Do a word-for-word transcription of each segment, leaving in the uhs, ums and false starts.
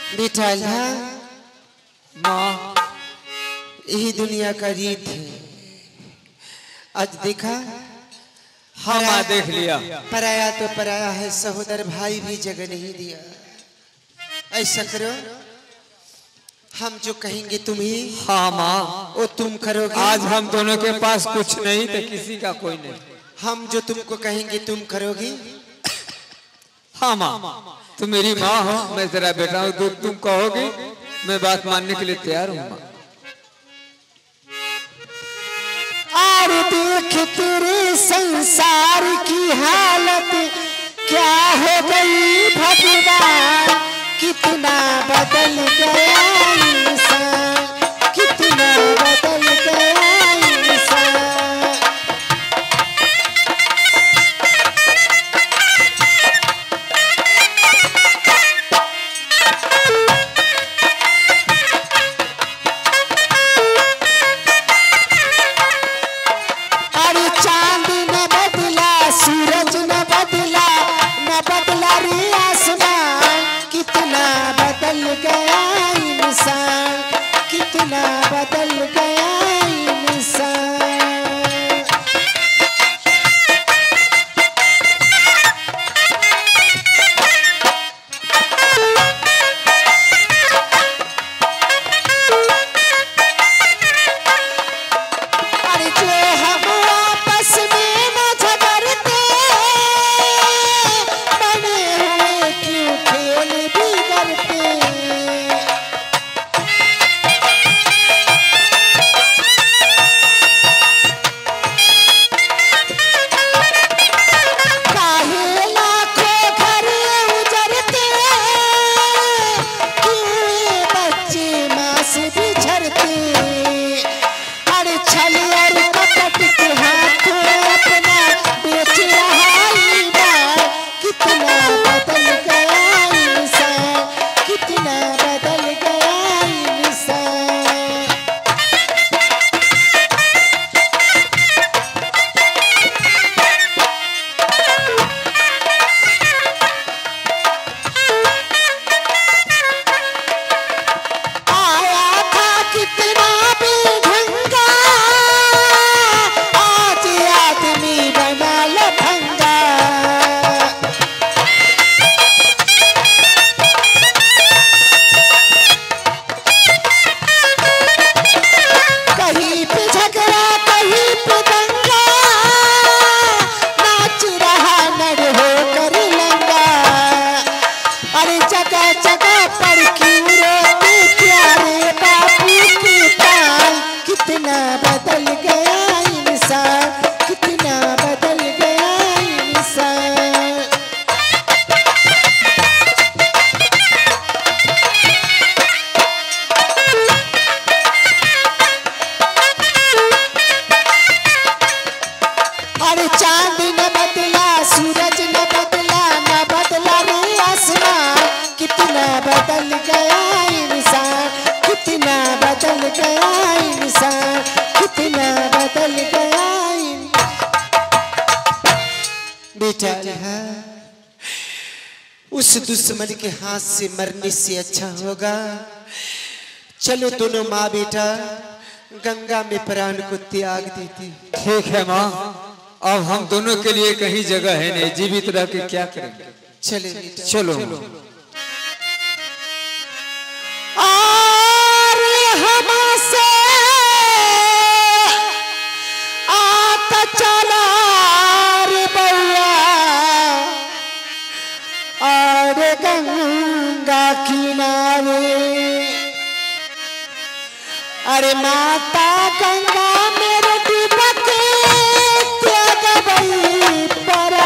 बिठाल माँ यही दुनिया का रीत है। आज देखा हाँ माँ देख लिया। पराया तो पराया है, सहोदर भाई भी जगह नहीं दिया। ऐसा करो, हम जो कहेंगे तुम ही हाँ माँ वो तुम करोगे। आज हम दोनों के पास कुछ नहीं तो किसी का कोई नहीं। हम जो तुमको कहेंगे तुम करोगी। हाँ माँ तुम मेरी माँ हो, मैं तेरा बेटा हूँ, तो तुम कहोगे मैं बात मानने के लिए तैयार हूँ माँ। और देख तेरे संसार की हालत क्या हो गई भगवान, कितना बदल गया इंसान, कितना बदल गया इंसान। बदल गया इंसान। अरे जो हम आपस में न झगड़ते, बने हुए क्यों खेल बिगड़ते। बदल गया इंसान, कितना बदल गया इंसान, कितना बदल गया बेटा। उस दुश्मन के हाथ से मरने से अच्छा होगा चलो दोनों माँ बेटा गंगा में प्राण को त्याग देती। ठीक है माँ, अब हम दोनों के लिए कहीं जगह है नहीं, जीवित रह के क्या करेंगे। चले चलो, चलो। और हमसे आता चला रे बउआ और गंगा किनारे, अरे माता गंगा मेरे दीपक त्याग गई परा।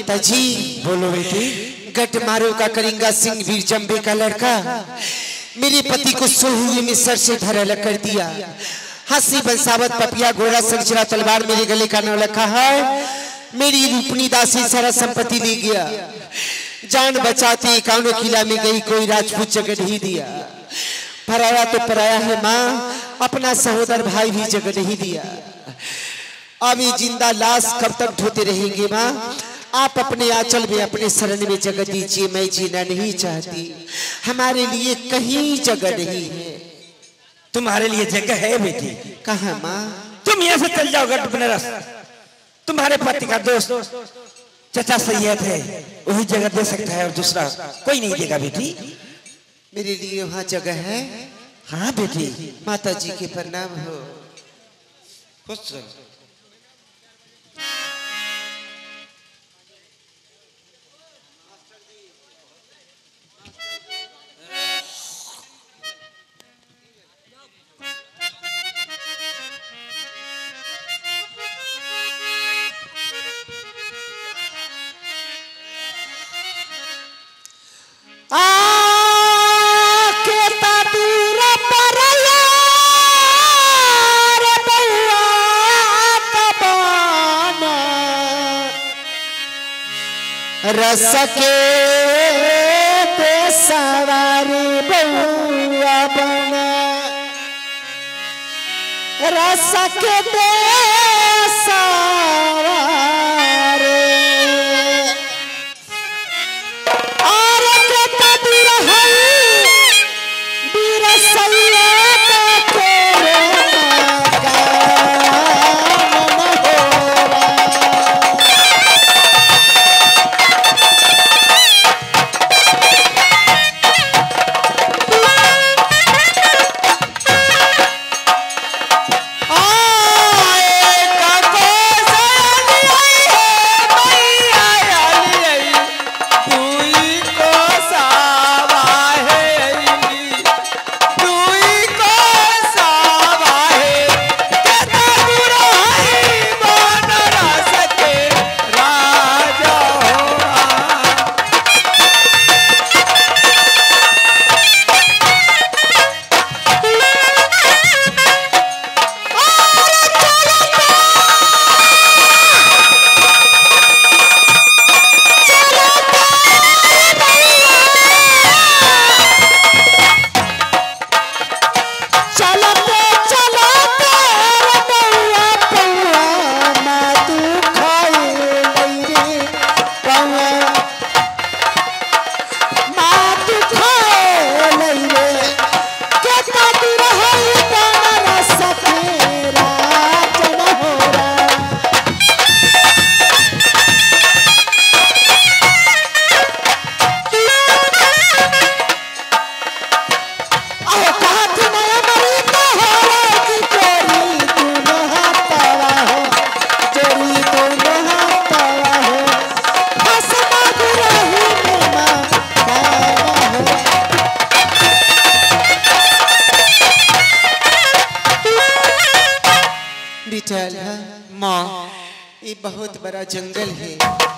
माता जी। बोलो बेटी। गट मारो का करिंगा सिंह वीर जम्बे का लड़का मेरे पति को सोहुए में सर से धरल कर दिया। हंसी बंसावत पपिया घोड़ा संचरा तलवार मेरे गले का नाम रखा है। मेरी रूपनी दासी सारा संपत्ति ले गया। जान बचाती कानों किला में गई कोई राजपूत जगह नहीं दिया। पराया तो पराया है माँ, अपना सहोदर भाई भी जगह नहीं दिया। अब ये जिंदा लाश कब तक ढोते रहेंगे माँ? आप अपने आंचल में अपने शरण में जगह दीजिए। मैं जीना नहीं चाहती, हमारे लिए कहीं जगह नहीं है। तुम्हारे लिए जगह है बेटी। कहाँ माँ? तुम यहाँ से चल जाओ गट बनारस। तुम्हारे पति का दोस्त चचा सैयद है, वही जगह दे सकता है और दूसरा कोई नहीं देगा बेटी। मेरे लिए वहाँ जगह है? हाँ बेटी। माता जी के प्रणाम हो। खुश रहो। रस के सवारी बउआ बना, रस के सवारी और के तबीर है बीर सैयद तेरे माँ, ये बहुत बड़ा जंगल है,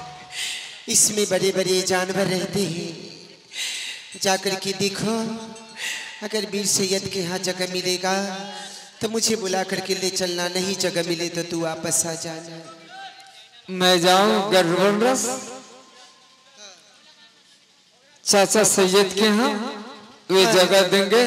इसमें बड़े बड़े जानवर रहते हैं। जाकर के देखो, अगर वीर सैयद के यहाँ जगह मिलेगा तो मुझे बुला करके ले चलना, नहीं जगह मिले तो तू वापस आ जाना। मैं जाऊं गढ़बनरस चाचा सैयद के यहाँ, वे जगह देंगे,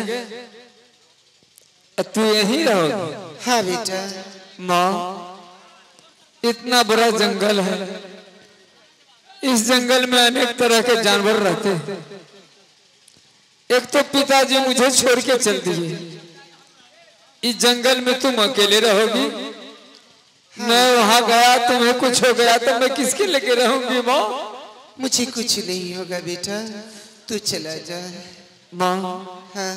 तू यहीं रहोगी? हाँ बेटा। माँ, इतना बड़ा जंगल है, इस जंगल में अनेक तरह के जानवर रहते हैं। एक तो पिताजी मुझे छोड़ के चल दिए, इस जंगल में तुम अकेले रहोगी। मैं वहां गया, तुम्हें कुछ हो गया तो मैं किसके लेके रहूंगी माँ? मुझे कुछ नहीं होगा बेटा, तू चला जा। माँ, हाँ।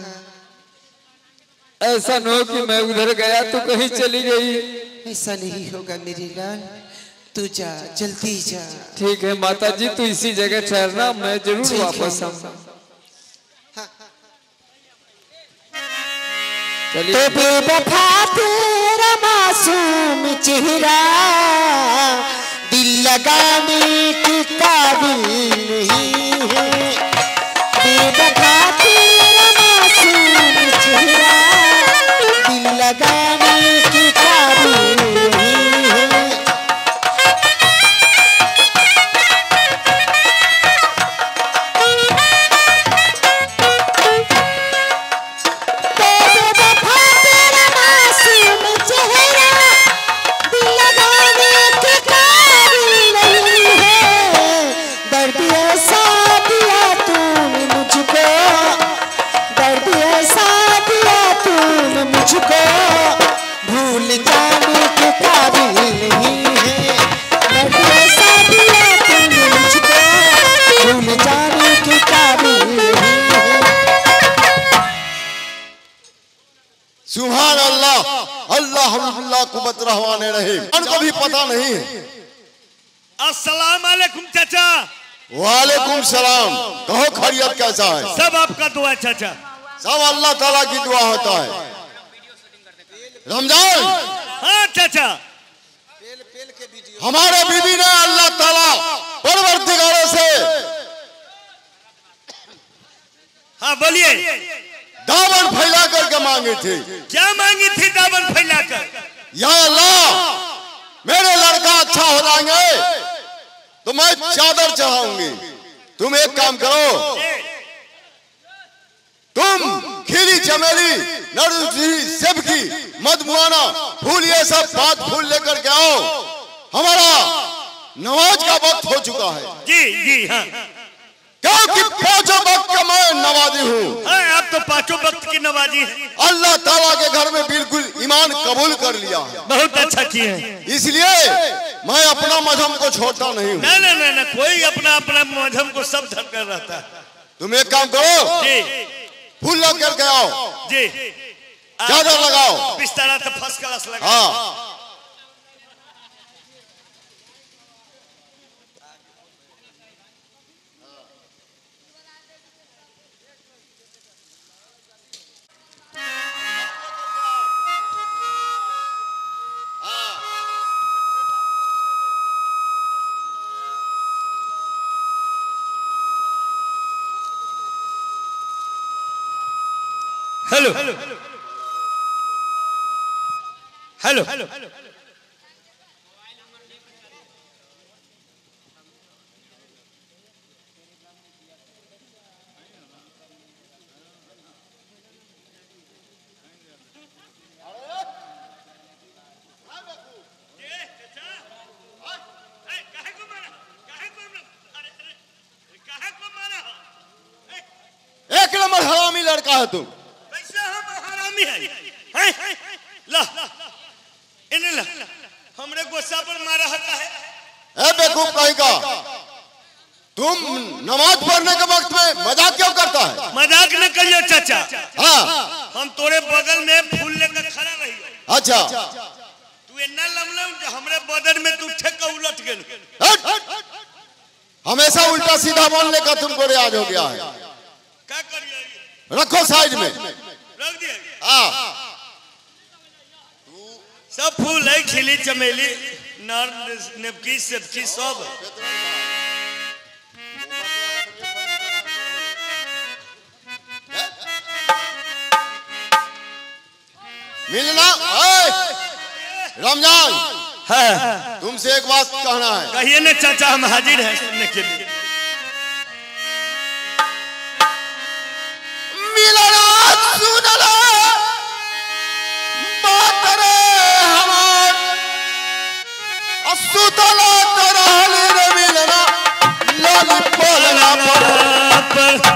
ऐसा न हो कि मैं उधर गया तो कहीं चली गई। ऐसा नहीं होगा मेरे लाल, तू जा, जल्दी जा। ठीक है माता जी, तू इसी जगह ठहरना, मैं जरूर वापस आऊंगा। तो बेवफा तेरा मासूम चेहरा दिल लगाने की के काबिल नहीं है। बेवफा तेरा मासूम चेहरा दिल लगाने के काबिल नहीं है। बेवफा तेरा मासूम चेहरा दिल लगाने के काबिल नहीं है। दर्द ऐसा दिया तूने मुझको, दर्द ऐसा दिया तूने मुझको, भूल जाने के काबिल नहीं है। दर्द ऐसा दिया तूने मुझको, भूल जाने के काबिल नहीं है। सुभान अल्लाह, अल्लाह अल्लाह कुबत रहवाने रहीम। उनको भी पता नहीं है। अस्सलाम वालेकुम चाचा। वालेकुम सलाम। कहो खैरियत कैसा है? सब आपका दुआ चाचा। सब अल्लाह ताला की दुआ होता है। रमजान हाँ चाचा। हमारे बीबी ने अल्लाह ताला परवरदिगार से हाँ बोलिए। दामन फैला करके मांगी थी। क्या मांगी थी दामन फैलाकर? या अल्लाह, मेरे लड़का अच्छा हो जाएंगे तो मैं चादर चढ़ाऊंगी। तुम एक काम करो, तुम खीरी चमेली नरसी सेबकी मधुआना फूल ये सब पात फूल लेकर के आओ। हमारा नमाज का वक्त हो चुका है। जी जी हाँ क्योंकि पांचों वक्त का मैं नमाजी हूँ। हाँ आप तो पांचों वक्त की नमाजी हैं। अल्लाह ताला के घर में बिल्कुल ईमान कबूल कर लिया है। बहुत अच्छा किए हैं। इसलिए मैं अपना मजहब को छोड़ता नहीं हूँ। ना ना ना ना कोई अपना अपना मजहब को सब धर कर रहता है। तुम एक काम करो, जी फूल लग करके आओ, जी चादर लगाओ। बिस्तारा तो फर्स्ट क्लास लगा। हाँ हेलो हेलो एक नंबर हरामी लड़का है तुम। कैसे हम हरामी हैं? हैं? ला इन्हें ला हमरे गोसा पर मारा होता है। ए बेवकूफ कहीं का, तुम नमाज पढ़ने के वक्त में मजाक क्यों करता है? मजाक न करियो चाचा। हाँ हम तोरे बगल में फूल लेकर खड़ा रही। अच्छा, तू इतना लमलम जो हमरे बदन में तू ठेक उलट गेल। हट! हमेशा उल्टा सीधा बोलने का तुमको रियाज हो गया है। क्या करिए? रखो साइड में। रख दिए। हाँ सब फूल है, खिली चमेली नर नेबकी सेबकी सब। मिलना ओए, रमजान हाँ तुमसे एक बात कहना है। कहिए ना चाचा, हम हाजिर हैं सुनने के लिए। मिलना सुनना बात रे हमार असुतला तरहली रे मिलना लाल बोलना पर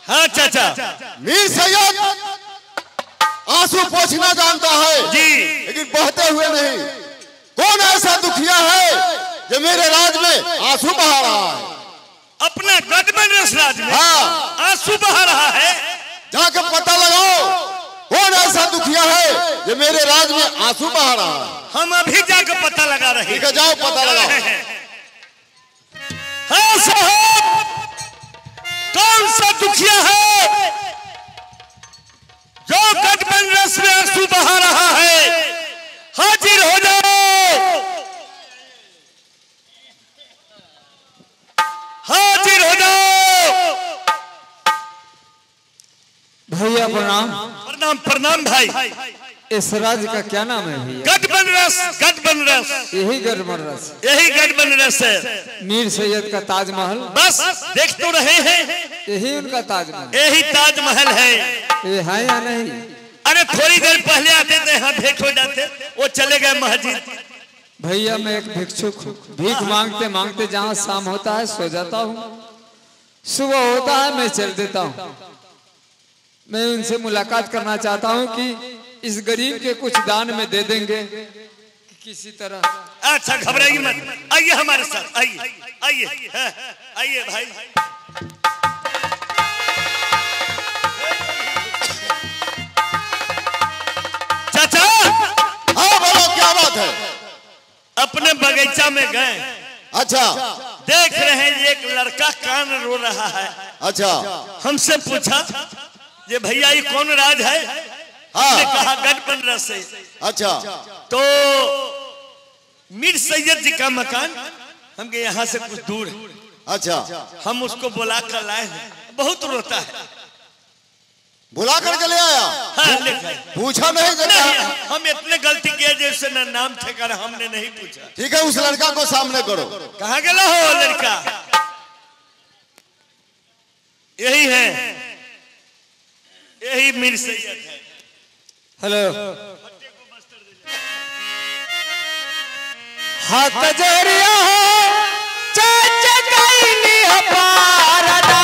हाँ चाचा मीर सैयद आंसू पोंछना जानता है जी, लेकिन बहते हुए नहीं। कौन ऐसा दुखिया है जो मेरे राज में आंसू बहा रहा है? अपना गठबंधन रस राज में हाँ। आंसू बहा रहा है। जाकर पता लगाओ कौन ऐसा दुखिया है जो मेरे राज में आंसू बहा रहा है। हम अभी जाकर पता लगा रहे ठीक है, जाओ पता लगाओ। हाँ साहब, कौन सा दुखिया है जो गठबंधन रस में आंसू बहा रहा है? हाजिर हो जाओ, हाजिर हो जाओ। भैया प्रणाम। प्रणाम प्रणाम भाई। इस राज्य का क्या नाम है भैया? गठबंधन रस, गठबंधन रस, यही गठबंधन रस, यही गठबंधन रस है। मीर सैयद का ताजमहल, बस देख तो रहे हैं, यही उनका ताजमहल। यही ताजमहल है। ये है या नहीं? अरे थोड़ी देर पहले आते थे, यहाँ भेंट हो जाते, वो चले गए मस्जिद। भैया मैं एक भिक्षुक हूँ, भीख मांगते मांगते जहाँ शाम होता है सो जाता हूँ, सुबह होता है मैं चल देता हूँ। मैं उनसे मुलाकात करना चाहता हूँ कि इस गरीब के कुछ दान में दे देंगे कि किसी तरह। अच्छा घबराइए मत, आइए हमारे साथ, आइए आइए हाँ, आइए भाई। चाचा हाँ बोलो, क्या बात है? अपने बगीचा में गए, अच्छा देख रहे हैं एक लड़का कान रो रहा है। अच्छा हमसे पूछा ये भैया ये कौन राज है? हमने कहा गठबंधन रस है। अच्छा तो मीर सैयद जी का मकान हमके यहाँ से कुछ दूर है। अच्छा हम उसको बुला कर लाए हैं, बहुत रोता है। बुला करके ले आया? हाँ, ले गए। पूछा नहीं नहीं, जरा? हम इतने गलती किए जैसे न नाम ठेकाना हमने नहीं पूछा। ठीक है, उस लड़का को सामने करो। कहाँ गया हो लड़का? यही है, यही मीर सैयद है। हेलो, हाथ जोड़िया चाचा कैली हपारदा,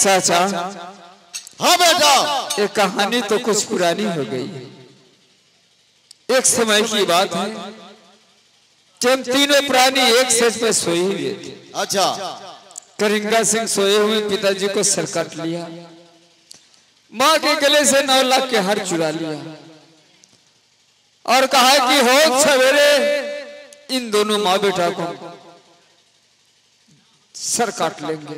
चाचा हाँ बेटा। ये कहानी तो कुछ पुरानी हो गई। एक समय की बात है कि हम तीनों प्राणी एक सेज पे सोए हुए थे। अच्छा। करिंगा सिंह सोए हुए पिताजी को सर काट लिया, माँ के गले से नौ लाख के हार चुरा लिया और कहा कि हो सवेरे इन दोनों माँ बेटा को सर काट लेंगे।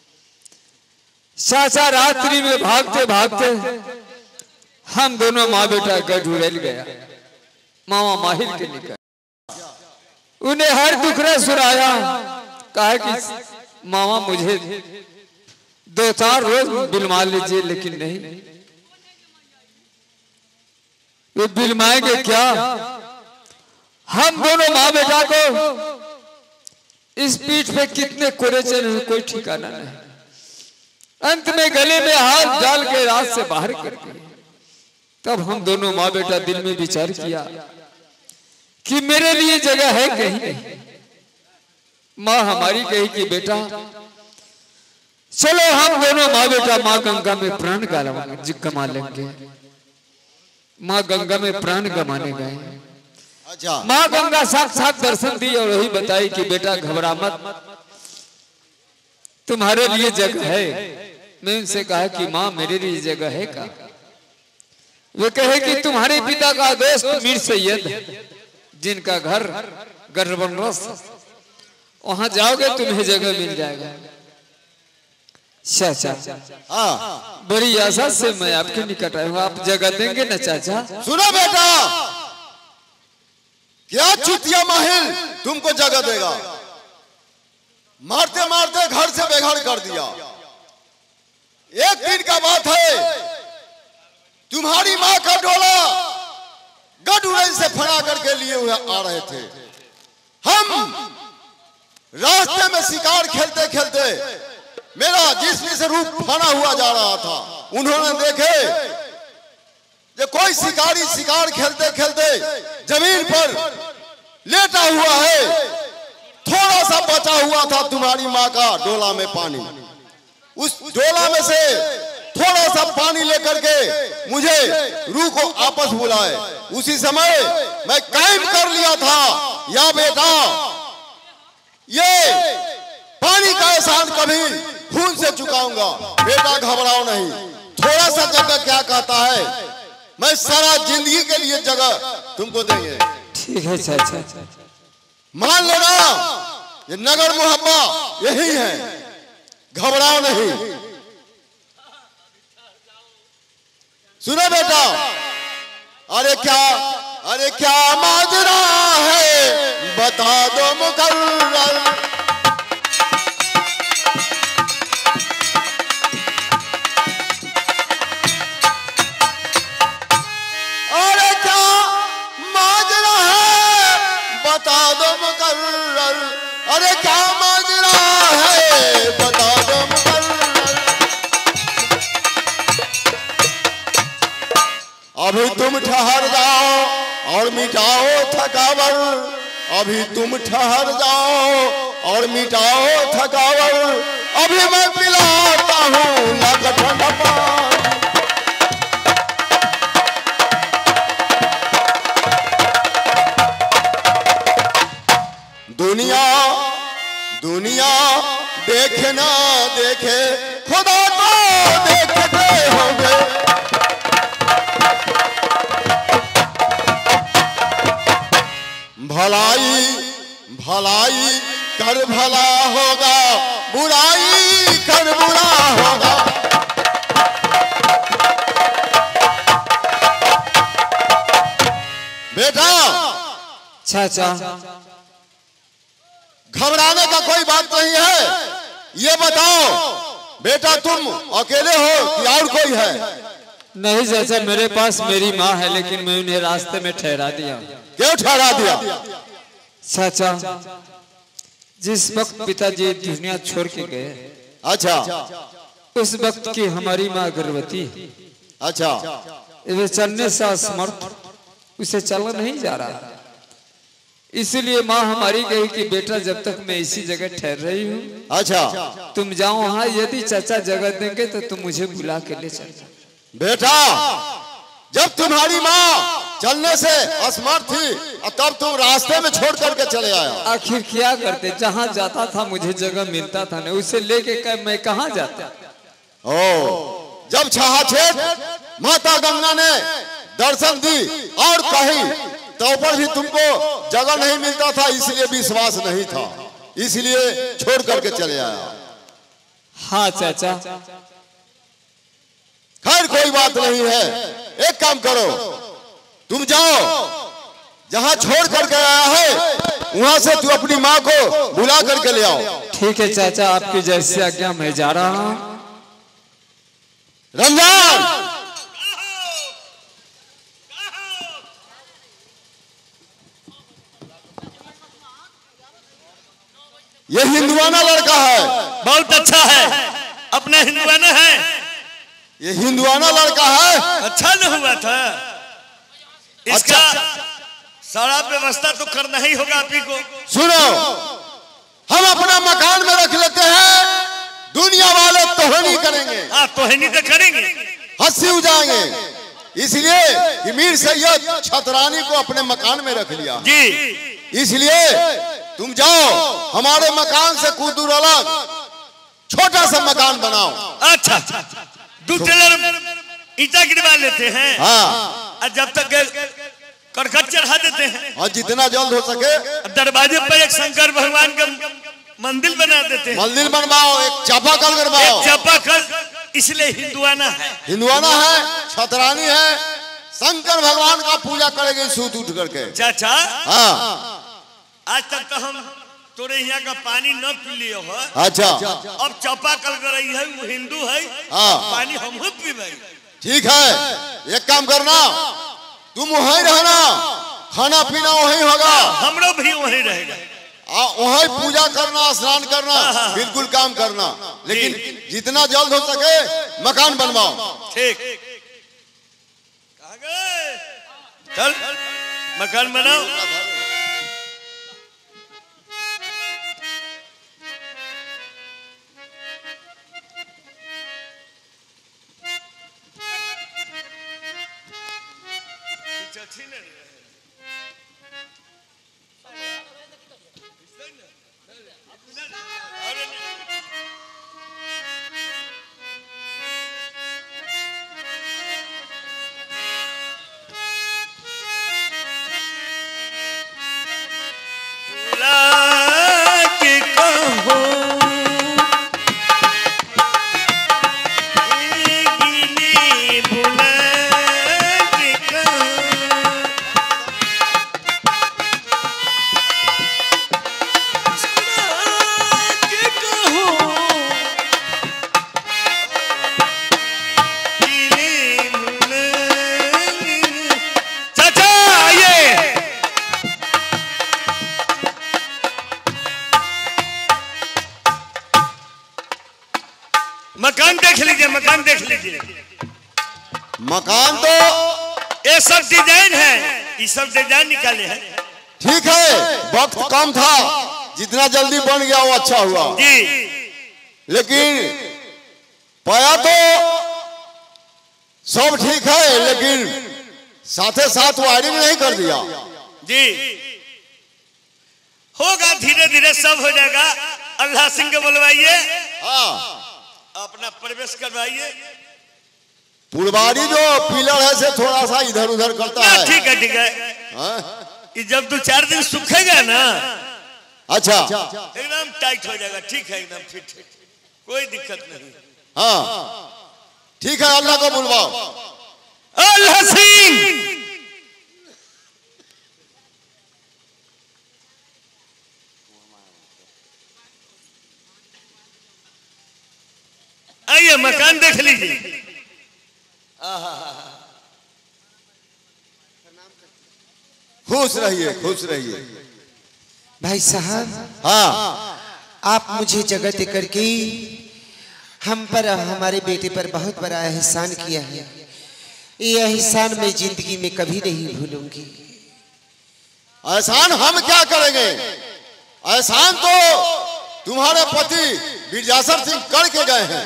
चाचा रात्रि में भागते भागते हम दोनों माँ बेटा गढ़ुरेल गया, मामा माहिर के निकल। उन्हें हर दुखड़ा सुनाया, कहा कि मामा मुझे दो चार रोज बिलमा लीजिए, लेकिन नहीं। वे बिलमाएंगे क्या? हम दोनों माँ बेटा को इस पीठ पे कितने कोरे चले कोई ठिकाना नहीं। अंत में गले में हाथ डाल के रात से बाहर कर दिए। तब हम दोनों माँ बेटा दिल में विचार किया कि मेरे लिए जगह है कहीं नहीं। माँ हमारी कही कि बेटा चलो हम दोनों माँ बेटा माँ गंगा में प्राण गमा लेंगे। माँ गंगा में प्राण गमाने गए। अच्छा। माँ गंगा साक्षात दर्शन दी और वही बताई कि बेटा घबरा मत, तुम्हारे लिए जगह है। मैं उनसे कहा कि माँ मेरे लिए जगह है का? वे कहे कि तुम्हारे पिता का दोस्त मीर सैयद जिनका घर गढ़बनरस, वहां जाओगे तुम्हें जगह मिल जाएगा। चाचा हाँ। बड़ी आशा से मैं आपके निकट आया हूँ, आप जगह देंगे ना चाचा? सुनो बेटा, क्या चुतिया माहिर तुमको जगह देगा? मारते मारते घर से बेघर कर दिया। एक दिन का बात है, तुम्हारी माँ का डोला गढ़ुरेल से फड़ा करके लिए हुए आ रहे थे। हम रास्ते में शिकार खेलते खेलते मेरा जिस्म से रूप फना हुआ जा रहा था। उन्होंने देखे कि कोई शिकारी शिकार खेलते खेलते जमीन पर लेटा हुआ है। थोड़ा सा बचा हुआ था तुम्हारी माँ का डोला में पानी। उस डोला में से थोड़ा सा पानी लेकर के मुझे रूह को आपस बुलाए। उसी समय मैं कायम कर लिया था, या बेटा ये पानी का एहसान कभी खून से चुकाऊंगा। बेटा घबराओ नहीं, थोड़ा सा जगह क्या कहता है, मैं सारा जिंदगी के लिए जगह तुमको देंगे। ठीक है चाचा। मान लेना ये नगर मुहब्बा यही है, घबराओ नहीं। सुनो बेटा, अरे क्या अरे क्या माजरा है बता दो मुकर्रर। अरे क्या माजरा है बता दो मुकर्रर। अरे क्या माजरा है बता दो मुकर्रर। अभी तुम ठहर जाओ और मिटाओ थकावट। अभी तुम ठहर जाओ और मिटाओ थकावट। अभी मैं पिलाता हूँ लग ठंडा पानी। दुनिया दुनिया देखे ना देखे खुदा को देखते होंगे। भलाई भलाई कर भला होगा, बुराई कर बुरा होगा। बेटा चाचा घबराने का कोई बात नहीं है। ये बताओ बेटा तुम अकेले हो कि और कोई है? नहीं चाचा, मेरे पास मेरी माँ है, लेकिन मैं उन्हें रास्ते में ठहरा दिया। क्यों ठहरा दिया? चाचा जिस वक्त पिताजी दुनिया छोड़ के गए, अच्छा उस वक्त की हमारी माँ गर्भवती। अच्छा वे चलने से असमर्थ, उसे चला नहीं जा रहा। इसलिए माँ हमारी कही कि बेटा जब तक मैं इसी जगह ठहर रही हूँ अच्छा तुम जाओ वहाँ, यदि चाचा जगह देंगे तो तुम मुझे बुला के ले चलना। बेटा जब तुम्हारी माँ चलने से असमर्थ थी तब तुम रास्ते में छोड़ करके चले आया। आखिर क्या करते, जहाँ जाता था मुझे जगह मिलता था ना, उसे लेके कर मैं कहाँ जाता। ओ जब छाछेट माता गंगा ने दर्शन दी और कही तो पर भी तुमको जगह नहीं मिलता था, इसलिए विश्वास नहीं था, इसलिए छोड़ करके चले आया। हाँ चाचा। खैर कोई बात नहीं है, एक काम करो तुम जाओ जहां छोड़ करके आया है वहां से तू अपनी माँ को बुला करके ले आओ। ठीक है चाचा, आपकी जैसी आज्ञा मैं जा रहा हूँ। रमजान ये हिंदुआना लड़का है। बहुत अच्छा है, अपना हिंदुआना है। ये हिंदुआना लड़का है। अच्छा न हुआ था, इसका सारा व्यवस्था तो करना ही होगा आप ही को। सुनो हम अपना मकान में रख लेते हैं, दुनिया वाले तोहनी करेंगे। हाँ तोहनी तो करेंगे, हंसी उजाएंगे, इसलिए कि मीर सैयद छतरानी को अपने मकान में रख लिया जी। इसलिए तुम जाओ हमारे मकान से कुछ दूर अलग छोटा सा मकान बनाओ। अच्छा दो टेलर ईटा गिरवा लेते हैं। हाँ और जब तक करकट चढ़ा देते हैं और जितना जल्द हो सके दरवाजे पर एक शंकर भगवान का मंदिर बना देते हैं। मंदिर बनवाओ, एक चापाकल करवाओ। चापाकल इसलिए हिंदुआना है। हिंदुआना है, छतरानी है, शंकर भगवान का पूजा करेंगे सूत उठ करके। चाचा हाँ आज तक तो हम तोरे यहाँ का पानी न पी लिए हो। अच्छा अब चापाकल कर रही है, वो हिंदू है। हाँ पानी हम पीबे। ठीक है, एक काम करना तुम वहीं रहना, खाना पीना वहीं होगा, हमरो भी वहीं रहेगा। वहीं पूजा करना, स्नान करना, बिल्कुल काम करना, लेकिन जितना जल्द हो सके मकान बनवाओ। ठीक कहाँ गए? चल मकान बनाओ। मकान देख लीजिए, मकान देख लीजिए। मकान तो ये सब डिजाइन है, ये सब डिजाइन निकाले हैं। ठीक है, वक्त कम था, जितना जल्दी बन गया वो अच्छा हुआ जी। लेकिन पाया तो सब ठीक है, लेकिन साथे साथ वायरिंग नहीं कर दिया जी। होगा धीरे धीरे सब हो जाएगा। अल्लाह सिंह को बुलवाइए, हाँ अपना प्रवेश करवाइए। पुलवारी जो पिलर है से थोड़ा सा इधर उधर करता है। ठीक है ठीक है, कि जब दो चार दिन सूखेगा ना, अच्छा एकदम टाइट हो जाएगा। ठीक है, एकदम फिट है, कोई दिक्कत नहीं। हाँ ठीक है, अल्लाह को बुलवाओ। अल्लाह सिंह आइए, मकान देख लीजिए। खुश रहिए, खुश रहिए। भाई साहब, हाँ आप मुझे जगह देकर के हम पर, हमारे बेटे पर बहुत बड़ा एहसान किया है। ये एहसान मैं जिंदगी में कभी नहीं भूलूंगी। एहसान हम क्या करेंगे? एहसान तो तुम्हारे पति विरजासर सिंह करके गए हैं।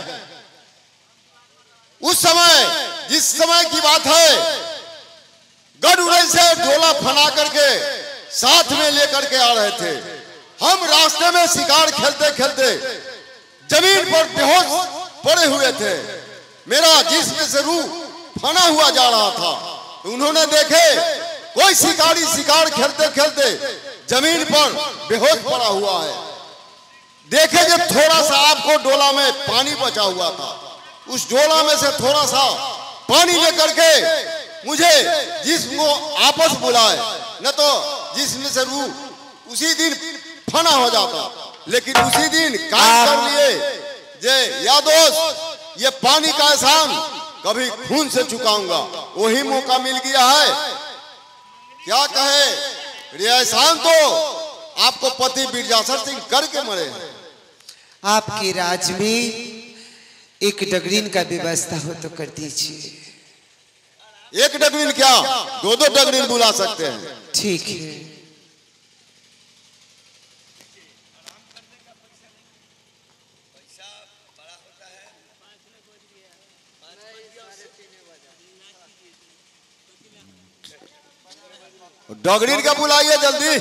उस समय, जिस समय की बात है, गढ़ुरई से डोला फना करके साथ में लेकर के आ रहे थे। हम रास्ते में शिकार खेलते खेलते जमीन पर बेहोश पड़े हुए थे। मेरा जिस्म से रूह फना हुआ जा रहा था। उन्होंने देखे कोई शिकारी शिकार खेलते खेलते जमीन पर बेहोश पड़ा हुआ है। देखे जब थोड़ा सा आपको डोला में पानी बचा हुआ था, उस डोला में से थोड़ा सा पानी लेकर के मुझे जिस्म को आपस बुलाए, न तो जिस्म से रूह उसी दिन फना हो जाता। लेकिन उसी दिन काम कर लिए जे या दोस्त, ये पानी का एहसान कभी खून से चुकाऊंगा। वही मौका मिल गया है। क्या कहे, ये एहसान तो आपको पति विरजासर सिंह करके मरे हैं। आपके राज में एक डगरीन का व्यवस्था हो तो कर दीजिए। एक डगरीन क्या, दो दो डगरीन बुला सकते हैं। ठीक है। डगरीन का बुलाइए जल्दी।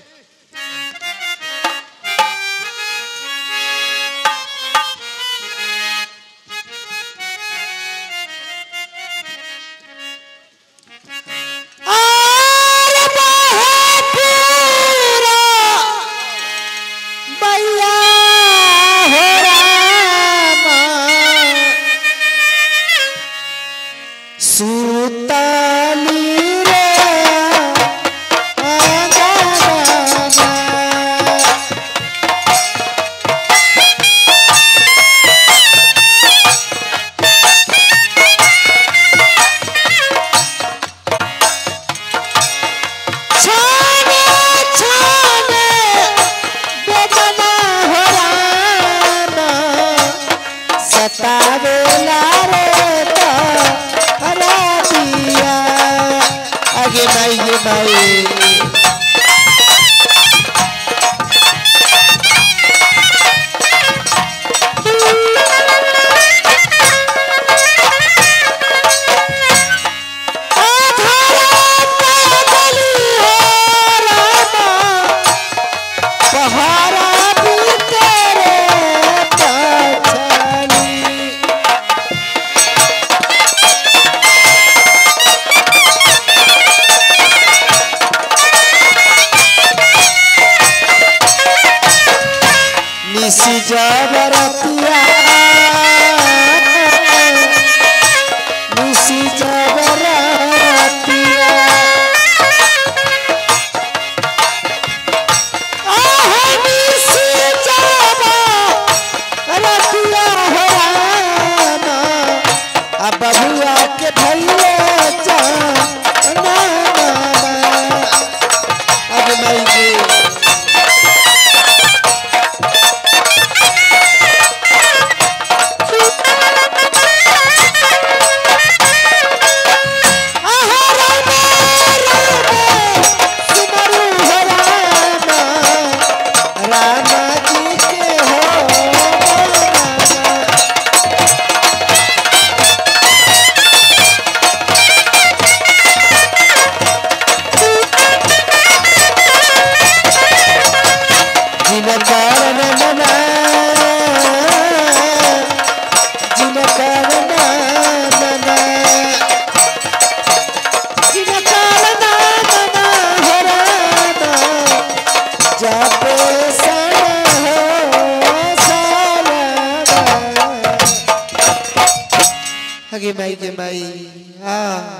Hagi mai ke mai. Ah.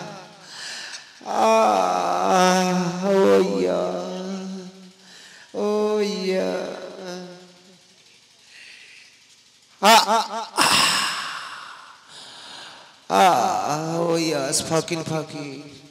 Ah. Oh yeah. Oh yeah. Ah. Ah. Ah. Oh yes. Fucking fucking.